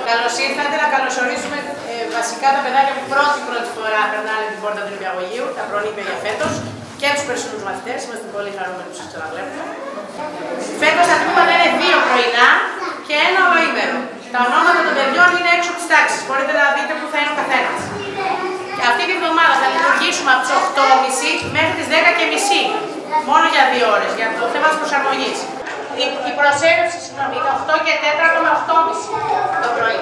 Καλώς ήρθατε, να καλωσορίσουμε βασικά τα παιδάκια που πρώτη φορά περνάνε την πόρτα του νηπιαγωγείου, τα προνήπια για φέτος και τους περσινούς μαθητές. Είμαστε πολύ χαρούμενοι που σας ξαναβλέπουμε. Φέτος τα τμήματα είναι 2 πρωινά και 1 ολοήμερο. Τα ονόματα των παιδιών είναι έξω από τις τάξεις. Μπορείτε να δείτε που θα είναι ο καθένας. Αυτή τη βδομάδα θα λειτουργήσουμε από τις 8.30 μέχρι τις 10.30. Μόνο για 2 ώρες, για το θέμα της προσαρμογής. Η προσέλευση, συγγνώμη, είναι 8 και 4 με 8.30 το πρωί.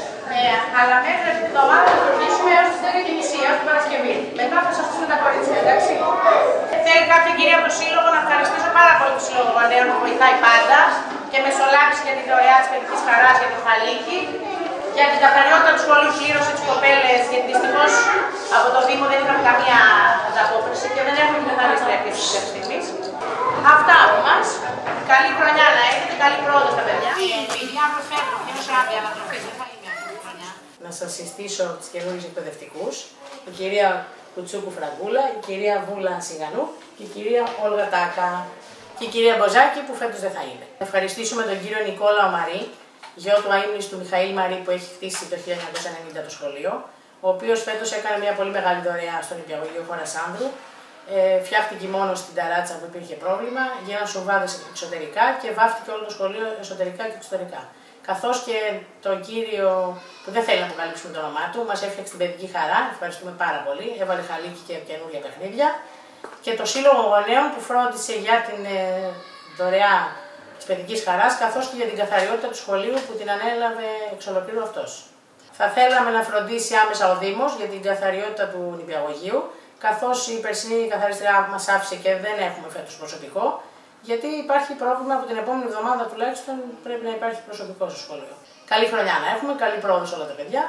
Αλλά μέχρι την εβδομάδα θα λειτουργήσουμε έως τις 10.30, έως την Παρασκευή. Μετά θα σας αφήσουμε τα κορίτσια, εντάξει. Θέλει κάποια κυρία από το Σύλλογο να ευχαριστήσω πάρα πολύ το Σύλλογο Γονέων που βοηθάει πάντα και μεσολάβησε για τη δωρεά της παιδικής χαράς για το χαλίκι. Για την καθαριότητα του σχολείου πλήρωσε τις κοπέλες, γιατί δυστυχώς από το Δήμο δεν είχαμε καμία ανταπόκριση και δεν έχουμε την καθαρίστρια επίσης μέχρι στιγμής. Αυτά από εμάς. Καλή χρονιά να έχετε, καλή πρόοδο στα παιδιά. Παιδιά προφέρω, έδωσε άδεια ανατροφής, δεν θα είναι αυτή τη χρονιά. Να σας συστήσω τις καινούριους εκπαιδευτικούς, η κυρία Κουτσούκου Φραγκούλα, η κυρία Βούλα Σιγανού και η κυρία Όλγα Τάκα και η κυρία Μποζάκη που φέτος δεν θα είναι. Να ευχαριστήσουμε τον κύριο Νικόλα Μαρή, γιο του αείμνηστου του Μιχαήλ Μαρή που έχει χτίσει το 1990 το σχολείο, ο οποίος φέτος έκανε μια πολύ μεγάλη δωρεά στο νηπιαγωγείο Χώρας Άνδρου. Φτιάχτηκε μόνο στην ταράτσα που υπήρχε πρόβλημα, γίνανε σουβάδες εξωτερικά και βάφτηκε όλο το σχολείο εσωτερικά και εξωτερικά. Καθώς και τον κύριο που δεν θέλει να αποκαλύψουμε το όνομά του, μας έφτιαξε την παιδική χαρά, ευχαριστούμε πάρα πολύ, έβαλε χαλίκι και καινούργια παιχνίδια. Και το Σύλλογο Γονέων που φρόντισε για την δωρεά της παιδικής χαράς, καθώς και για την καθαριότητα του σχολείου που την ανέλαβε εξ ολοκλήρου αυτός. Θα θέλαμε να φροντίσει άμεσα ο Δήμος για την καθαριότητα του νηπιαγωγείου, καθώς η περσινή καθαρίστρια μας άφησε και δεν έχουμε φέτος προσωπικό, γιατί υπάρχει πρόβλημα από την επόμενη εβδομάδα τουλάχιστον πρέπει να υπάρχει προσωπικό στο σχολείο. Καλή χρονιά να έχουμε, καλή πρόοδο σε όλα τα παιδιά.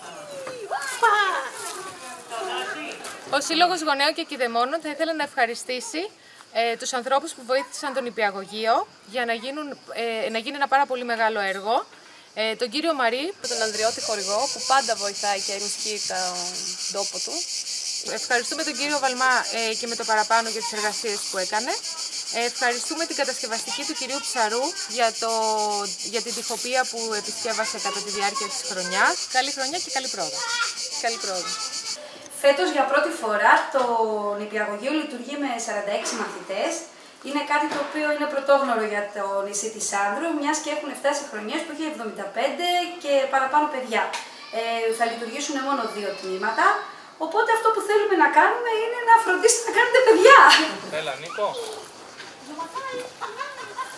Ο Σύλλογος Γονέων και Κηδεμόνων θα ήθελε να ευχαριστήσει τους ανθρώπους που βοήθησαν τον νηπιαγωγείο για να γίνει ένα πάρα πολύ μεγάλο έργο. Τον κύριο Μαρή, τον Ανδριώτη χορηγό που πάντα βοηθάει και ενισχύει τον τόπο του. Ευχαριστούμε τον κύριο Βαλμά και με το παραπάνω για τις εργασίες που έκανε. Ευχαριστούμε την κατασκευαστική του κυρίου Ψαρού για την τοιχοπία που επισκεύασε κατά τη διάρκεια της χρονιάς. Καλή χρονιά και καλή πρόοδο. Καλή πρόοδο. Φέτος για πρώτη φορά το νηπιαγωγείο λειτουργεί με 46 μαθητές. Είναι κάτι το οποίο είναι πρωτόγνωρο για το νησί της Άνδρου, μιας και έχουν φτάσει χρονιές που έχει 75 και παραπάνω παιδιά. Θα λειτουργήσουν μόνο 2 τμήματα. Οπότε αυτό που θέλουμε να κάνουμε είναι να φροντίσετε να κάνετε παιδιά. Έλα, Νίκο.